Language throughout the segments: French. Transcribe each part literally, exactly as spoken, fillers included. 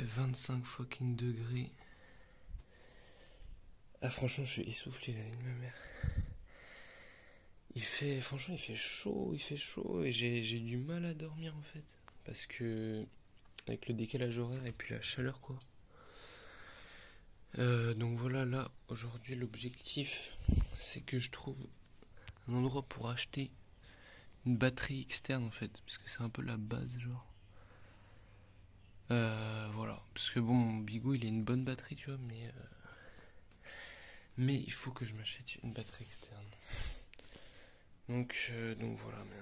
vingt-cinq fucking degrés. Ah franchement je suis essoufflé la vie de ma mère. Il fait, franchement il fait chaud, il fait chaud et j'ai, j'ai du mal à dormir en fait. Parce que avec le décalage horaire et puis la chaleur quoi. Euh, donc voilà, là aujourd'hui l'objectif c'est que je trouve un endroit pour acheter une batterie externe en fait. Parce que c'est un peu la base genre. Euh, voilà, parce que bon mon Bigo il a une bonne batterie tu vois mais... Euh... Mais il faut que je m'achète une batterie externe. Donc, euh, donc voilà même.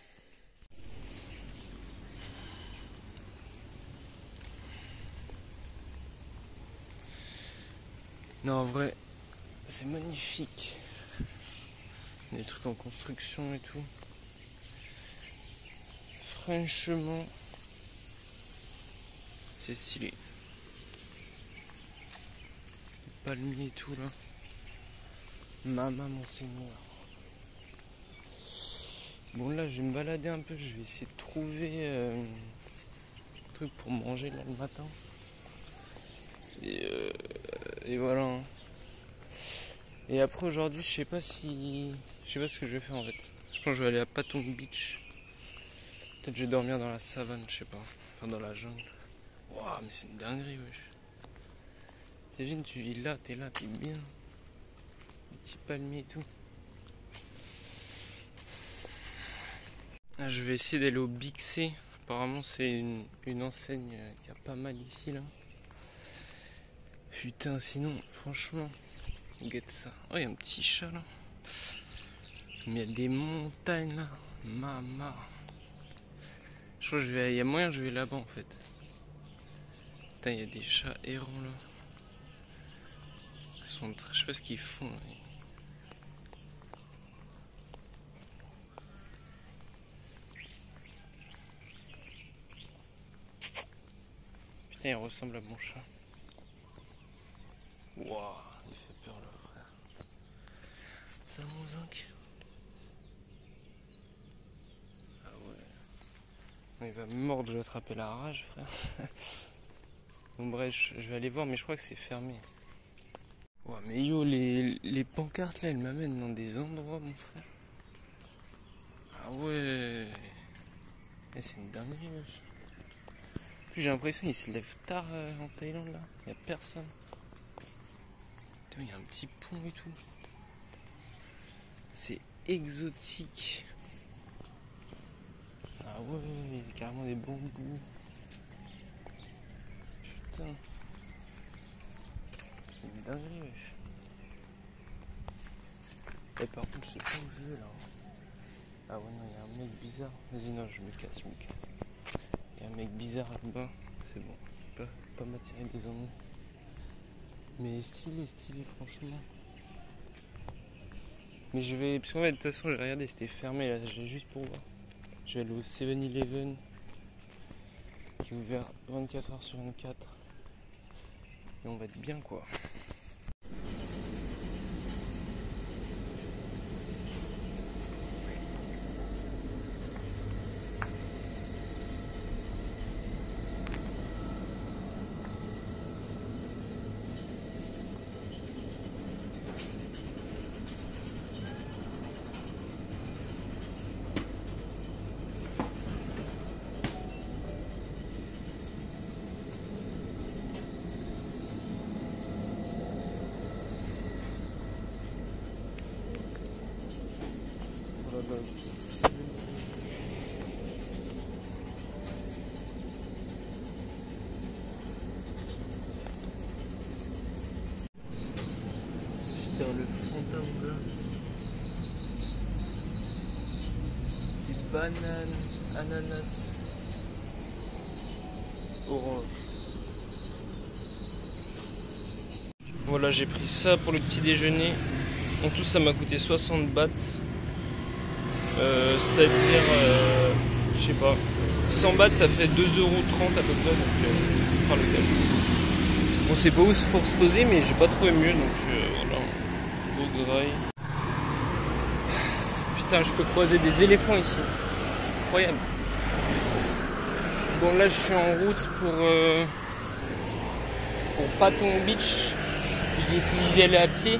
Non en vrai, c'est magnifique. Des trucs en construction et tout. Franchement, c'est stylé. Les palmiers et tout là. Maman mon seigneur. Bon là je vais me balader un peu, je vais essayer de trouver euh, un truc pour manger là le matin. Et, euh, et voilà. Et après aujourd'hui je sais pas si... Je sais pas ce que je vais faire en fait. Je pense que je vais aller à Patong Beach. Peut-être je vais dormir dans la savane, je sais pas. Enfin dans la jungle. Waouh mais c'est une dinguerie wesh. T'imagines tu vis là, t'es là, t'es bien. Des petits palmiers et tout. Ah, je vais essayer d'aller au Big C. Apparemment c'est une, une enseigne qui a pas mal ici là. Putain sinon franchement, regarde ça. Oh il y a un petit chat là. Mais il y a des montagnes là. Maman. Je crois que je vais. Il y a moyen que je vais là-bas en fait. Putain il y a des chats errants là. Ils sont très... Je sais pas ce qu'ils font là. Putain, il ressemble à mon chat. Waouh, il fait peur le frère. C'est un moussac. Ah ouais. Il va me mordre, je vais attraper la rage, frère. Bon bref, je vais aller voir, mais je crois que c'est fermé. Waouh, mais yo, les, les pancartes là, elles m'amènent dans des endroits, mon frère. Ah ouais. Et c'est une dinguerie, wesh. J'ai l'impression qu'ils se lèvent tard euh, en Thaïlande là. Il n'y a personne. Il y a un petit pont et tout. C'est exotique. Ah ouais, il y a carrément des bambous. Putain. C'est une dinguerie, wesh. Et par contre, je sais pas où je vais là. Ah ouais, non, il y a un mec bizarre. Vas-y, non, je me casse, je me casse. Il y a un mec bizarre là-bas. C'est bon. Pas, pas m'attirer des ennuis. Mais stylé, stylé, franchement. Mais je vais. Parce qu'en fait, de toute façon, j'ai regardé, c'était fermé là. Je vais juste pour voir. Je vais aller au seven eleven qui est ouvert vingt-quatre heures sur vingt-quatre. Et on va être bien quoi. Putain, le fantôme là. C'est banane, ananas, orange. Voilà, j'ai pris ça pour le petit déjeuner. En tout, ça m'a coûté soixante bahts. Euh, C'est-à-dire, euh, je sais pas, cent bahts ça fait deux euros trente à peu près. Donc, euh, enfin, le thème. Bon, c'est pas où pour se poser, mais j'ai pas trouvé mieux. Donc euh, voilà, beau graille. Putain, je peux croiser des éléphants ici. Incroyable. Bon, là, je suis en route pour. Euh, pour Patong Beach. Je vais essayer d'y aller à pied.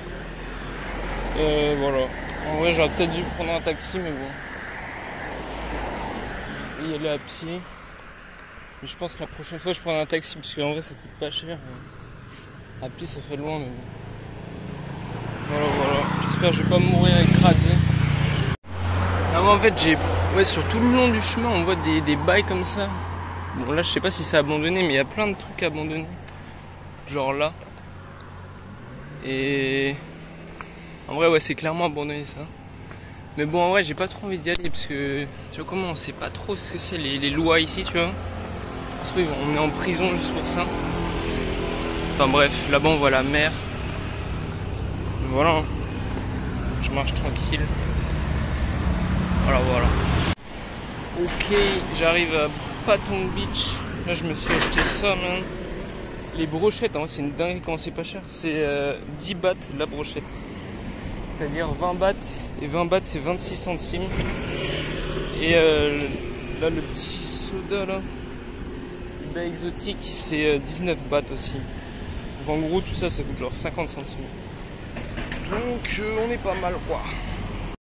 Euh, voilà. En vrai, j'aurais peut-être dû prendre un taxi, mais bon. Je vais y aller à pied. Mais je pense que la prochaine fois, je prends un taxi, parce qu'en vrai, ça coûte pas cher. À pied, ça fait loin, mais bon. Voilà, voilà. J'espère que je vais pas mourir écrasé. Ah, moi, en fait, j'ai... Ouais, sur tout le long du chemin, on voit des, des bails comme ça. Bon, là, je sais pas si c'est abandonné, mais il y a plein de trucs abandonnés. Genre là. Et... En vrai, ouais, c'est clairement abandonné, ça. Mais bon, en vrai, j'ai pas trop envie d'y aller, parce que... Tu vois comment on sait pas trop ce que c'est, les, les lois ici, tu vois. Parce qu'on est en prison juste pour ça. Enfin bref, là-bas, on voit la mer. Voilà. Je marche tranquille. Voilà, voilà. Ok, j'arrive à Patong Beach. Là, je me suis acheté ça, man. Les brochettes, hein, c'est une dingue quand c'est pas cher. C'est euh, dix bahts la brochette. C'est-à-dire vingt bahts. Et vingt bahts, c'est vingt-six centimes. Et euh, là, le petit soda, là, le bain exotique, c'est euh, dix-neuf bahts aussi. Donc, en gros, tout ça, ça coûte genre cinquante centimes. Donc, euh, on est pas mal, quoi.